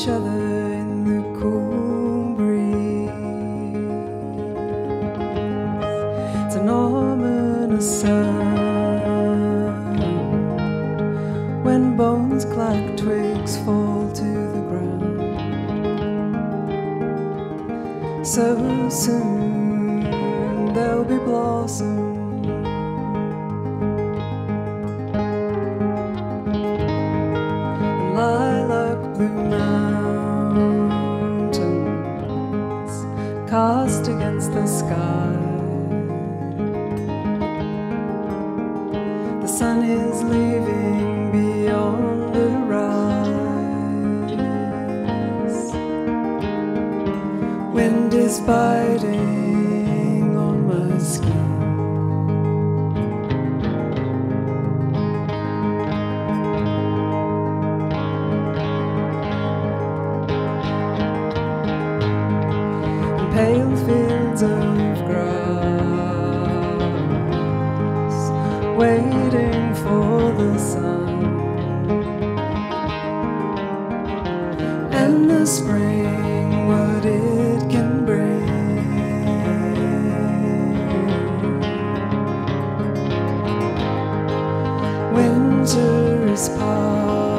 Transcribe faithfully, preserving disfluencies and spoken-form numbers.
each other in the cool breeze. It's an ominous sound when bones clack, twigs fall to the ground. So soon there'll be blossom, lilac blue mountains cast against the sky. The sun is leaving beyond the rise. Wind is biting on my skin. Pale fields of grass, waiting for the sun, and the spring, what it can bring. Winter is past.